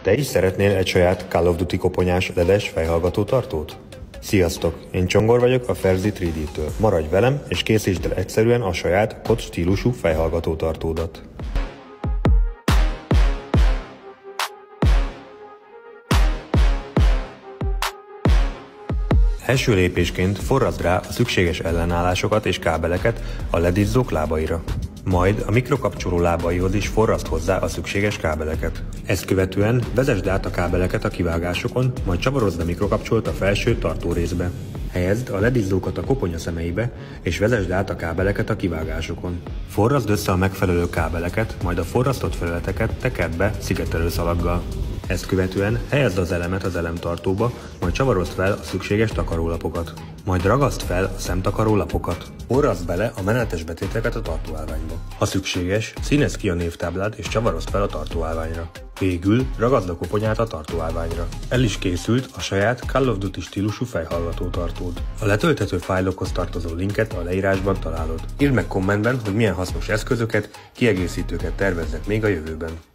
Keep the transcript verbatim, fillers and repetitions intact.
Te is szeretnél egy saját Call of Duty koponyás ledes fejhallgató tartót? Sziasztok! Én Csongor vagyok a Ferzi három dé-től. Maradj velem és készítsd el egyszerűen a saját kod stílusú fejhallgató tartódat. Első lépésként forraszd rá a szükséges ellenállásokat és kábeleket a ledizzók lábaira. Majd a mikrokapcsoló lábaihoz is forraszd hozzá a szükséges kábeleket. Ezt követően vezesd át a kábeleket a kivágásokon, majd csavarozd a mikrokapcsolót a felső tartórészbe. Helyezd a ledizzókat a koponya szemeibe, és vezesd át a kábeleket a kivágásokon. Forraszd össze a megfelelő kábeleket, majd a forrasztott felületeket tekerd be szigetelő szalaggal. Ezt követően helyezd az elemet az elemtartóba, majd csavarozd fel a szükséges takarólapokat. Majd ragaszd fel a szemtakaró lapokat. Orraszd bele a menetes betéteket a tartóállványba. Ha szükséges, színezd ki a névtáblát és csavarozd fel a tartóállványra. Végül ragaszd a koponyát a tartóállványra. El is készült a saját Call of Duty stílusú fejhallgató tartód. A letölthető fájlokhoz tartozó linket a leírásban találod. Írd meg kommentben, hogy milyen hasznos eszközöket, kiegészítőket tervezzek még a jövőben.